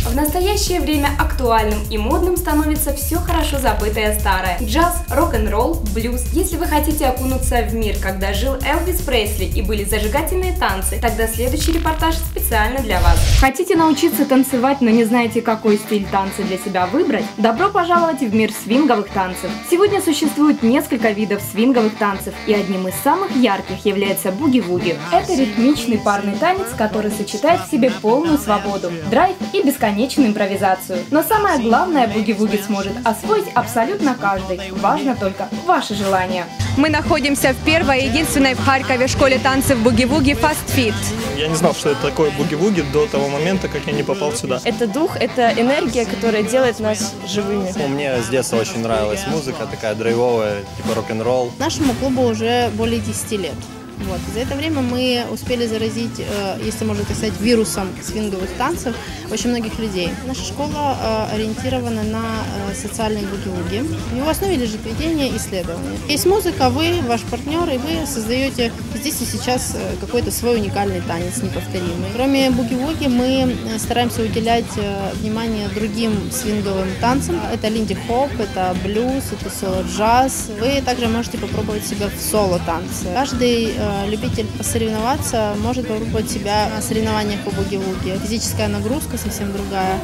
В настоящее время актуальным и модным становится все хорошо забытое старое. Джаз, рок-н-ролл, блюз. Если вы хотите окунуться в мир, когда жил Элвис Пресли и были зажигательные танцы, тогда следующий репортаж специально для вас. Хотите научиться танцевать, но не знаете, какой стиль танца для себя выбрать? Добро пожаловать в мир свинговых танцев. Сегодня существует несколько видов свинговых танцев, и одним из самых ярких является буги-вуги. Это ритмичный парный танец, который сочетает в себе полную свободу, драйв и бесконечную импровизацию. Но самое главное, буги-вуги сможет освоить абсолютно каждый. Важно только ваше желание. Мы находимся в первой и единственной в Харькове школе танцев буги-вуги Fast Fit. Я не знал, что это такое буги-вуги до того момента, как я не попал сюда. Это дух, это энергия, которая делает нас живыми. Мне с детства очень нравилась музыка, такая драйвовая, типа рок-н-ролл. Нашему клубу уже более 10 лет. Вот. За это время мы успели заразить, если можно так сказать, вирусом свинговых танцев очень многих людей. Наша школа ориентирована на социальные буги-вуги. В его основе лежит ведение исследования. Есть музыка, вы, ваш партнер, и вы создаете здесь и сейчас какой-то свой уникальный танец, неповторимый. Кроме буги-вуги мы стараемся уделять внимание другим свинговым танцам. Это линди-хоп, это блюз, это соло-джаз. Вы также можете попробовать себя в соло-танце. Каждый любитель посоревноваться может попробовать себя на соревнованиях по буги-вуги. Физическая нагрузка совсем другая,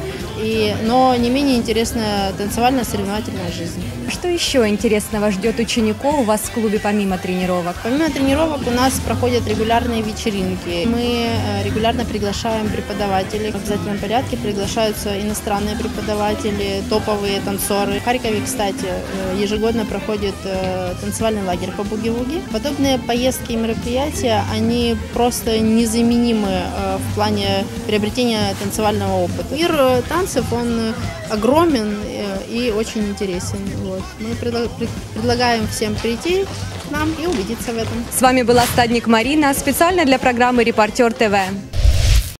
но не менее интересная танцевальная соревновательная жизнь. Что еще интересного ждет учеников у вас в клубе помимо тренировок? Помимо тренировок у нас проходят регулярные вечеринки. Мы регулярно приглашаем преподавателей. В обязательном порядке приглашаются иностранные преподаватели, топовые танцоры. В Харькове, кстати, ежегодно проходит танцевальный лагерь по буги-вуги. Подобные поездки и мероприятия, они просто незаменимы в плане приобретения танцевального опыта. Мир танцев, он огромен и очень интересен. Вот. Мы предлагаем всем прийти к нам и убедиться в этом. С вами была Стадник Марина, специально для программы «Репортер ТВ».